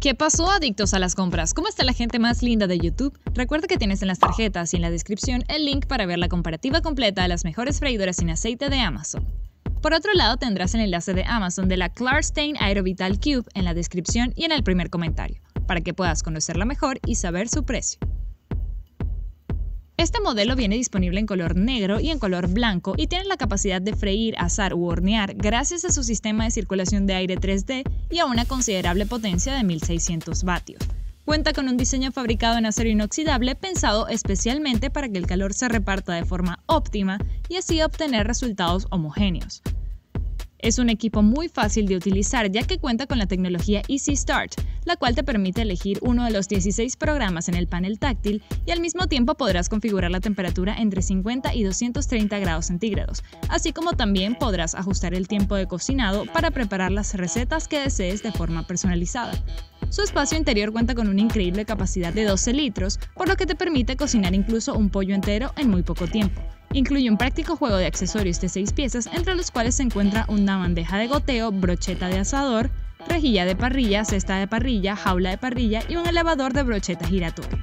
¿Qué pasó, adictos a las compras? ¿Cómo está la gente más linda de YouTube? Recuerda que tienes en las tarjetas y en la descripción el link para ver la comparativa completa de las mejores freidoras sin aceite de Amazon. Por otro lado, tendrás el enlace de Amazon de la Klarstein Aerovital Cube en la descripción y en el primer comentario, para que puedas conocerla mejor y saber su precio. Este modelo viene disponible en color negro y en color blanco y tiene la capacidad de freír, asar u hornear gracias a su sistema de circulación de aire 3D y a una considerable potencia de 1600 vatios. Cuenta con un diseño fabricado en acero inoxidable pensado especialmente para que el calor se reparta de forma óptima y así obtener resultados homogéneos. Es un equipo muy fácil de utilizar ya que cuenta con la tecnología Easy Start, la cual te permite elegir uno de los 16 programas en el panel táctil y al mismo tiempo podrás configurar la temperatura entre 50 y 230 grados centígrados, así como también podrás ajustar el tiempo de cocinado para preparar las recetas que desees de forma personalizada. Su espacio interior cuenta con una increíble capacidad de 12 litros, por lo que te permite cocinar incluso un pollo entero en muy poco tiempo. Incluye un práctico juego de accesorios de 6 piezas, entre los cuales se encuentra una bandeja de goteo, brocheta de asador, rejilla de parrilla, cesta de parrilla, jaula de parrilla y un elevador de brocheta giratoria.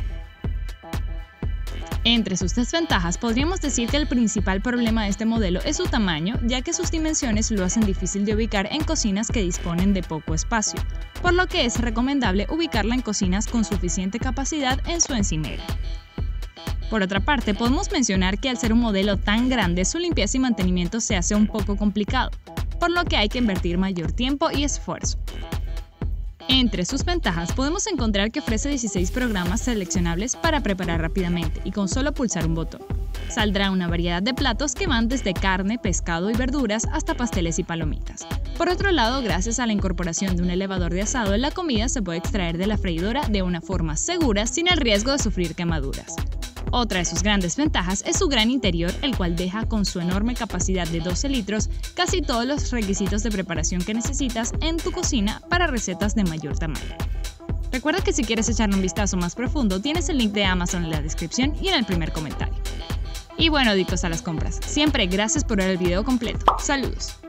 Entre sus desventajas, podríamos decir que el principal problema de este modelo es su tamaño, ya que sus dimensiones lo hacen difícil de ubicar en cocinas que disponen de poco espacio, por lo que es recomendable ubicarla en cocinas con suficiente capacidad en su encimera. Por otra parte, podemos mencionar que al ser un modelo tan grande, su limpieza y mantenimiento se hace un poco complicado, por lo que hay que invertir mayor tiempo y esfuerzo. Entre sus ventajas, podemos encontrar que ofrece 16 programas seleccionables para preparar rápidamente y con solo pulsar un botón. Saldrá una variedad de platos que van desde carne, pescado y verduras hasta pasteles y palomitas. Por otro lado, gracias a la incorporación de un elevador de asado, la comida se puede extraer de la freidora de una forma segura sin el riesgo de sufrir quemaduras. Otra de sus grandes ventajas es su gran interior, el cual deja con su enorme capacidad de 12 litros casi todos los requisitos de preparación que necesitas en tu cocina para recetas de mayor tamaño. Recuerda que si quieres echarle un vistazo más profundo, tienes el link de Amazon en la descripción y en el primer comentario. Y bueno, adictos a las compras, siempre gracias por ver el video completo. Saludos.